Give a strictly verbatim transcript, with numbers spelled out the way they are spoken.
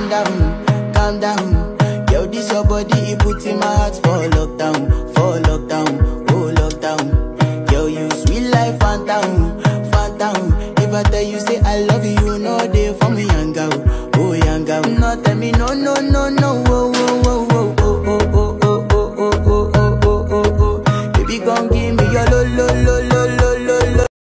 calm down, calm down. Yo, this your body, it puts in my heart for lockdown, for lockdown, oh lockdown. Yo, you sweet life, phantom, phantom. If I tell you say I love you, you know they for me young girl, oh young girl. No tell me no, no, no, no.